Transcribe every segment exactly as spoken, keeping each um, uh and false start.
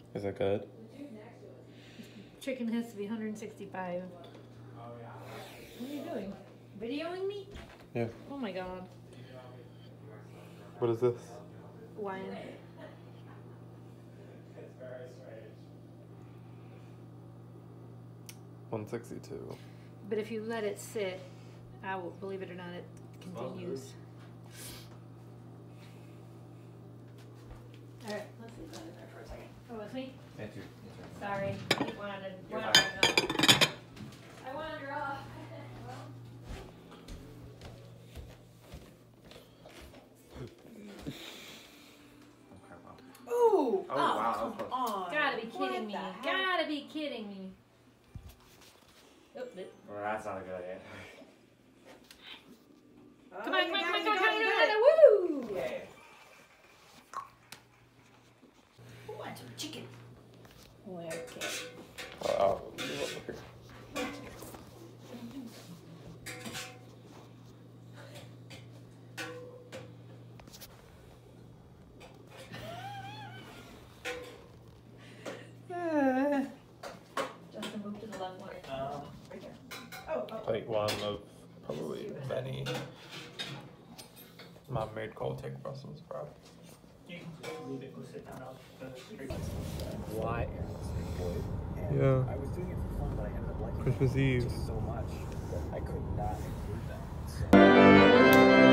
Is it good? Chicken has to be one hundred sixty-five. What are you doing? Videoing me? Yeah. Oh my god. What is this? Wine. one sixty-two. But if you let it sit, I will, believe it or not, it continues. Alright, let's leave that in there for a second. Oh, it's me? Thank you. Sorry. I wanted to wander off. I wander off. Ooh! Oh, wow. Come on. Gotta be kidding What me. the heck? Gotta be kidding me. Oh, it- Well, that's not a good idea. Oh, Come on, you come on, got come on, it, come on, you come got on, it, you come got on, woo! Yeah. Who wants some chicken? Okay. Oh, Uh, Justin, move to the left one. Um, right there. Oh, oh. like one of probably many mom-made cold take Brussels sprouts. You can just leave it, go sit down out the street. why? Yeah. I was doing it for fun, but I ended up liking Christmas it Eve. just so much that I could not include them. So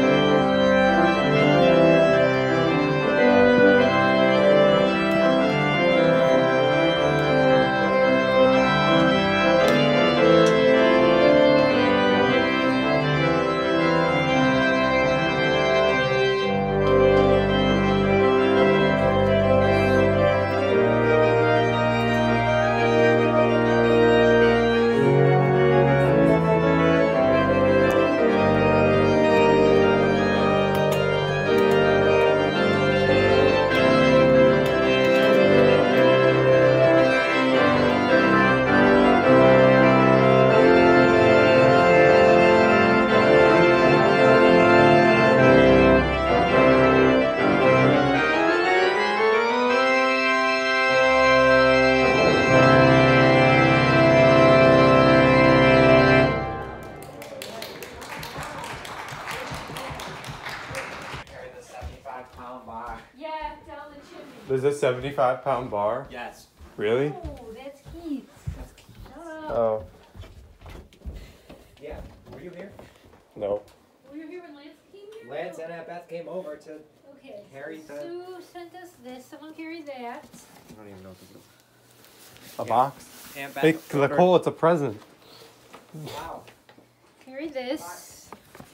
Carry the seventy-five pound bar. Yeah, down the chimney. There's a seventy-five pound bar? Yes. Really? Oh, that's Keith. Shut up. Oh, Yeah. Were you here? no. Were you here when Lance came here? Lance and Aunt Beth came over to. Okay. Carry so the- Sue sent us this. Someone carry that. I don't even know what this is. A Yeah. box? Aunt Beth. Hey, ordered- Nicole, it's a present. Wow. Carry this.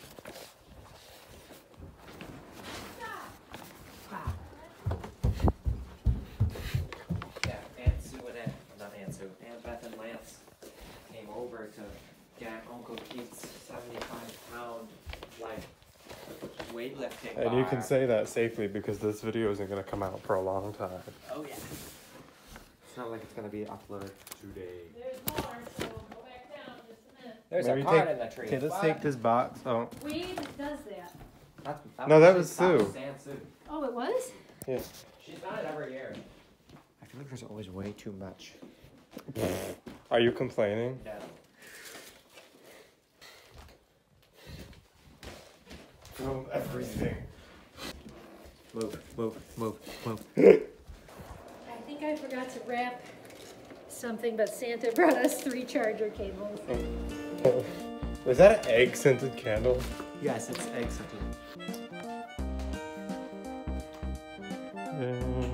Yeah, Aunt Sue and Aunt, not Aunt Sue, Aunt Beth and Lance came over to get Uncle Keith's seventy-five pound, like, weightlifting And you bar. can say that safely because this video isn't going to come out for a long time. Oh, yeah. It's not like it's gonna be uploaded today. There's more, so go back down just a minute. There's Maybe a card take- in the tree. Okay, let's What? take this box. Oh, Wade does that. That's, that No, that actually- was that Sue. Aunt Sue. Oh, it was? yeah. She's done it every year. I feel like there's always way too much. Are you complaining? No. Film everything. Move, move, move, move. I think I forgot to wrap something, but Santa brought us three charger cables. Was that an egg scented candle? Yes, it's egg scented. Yeah.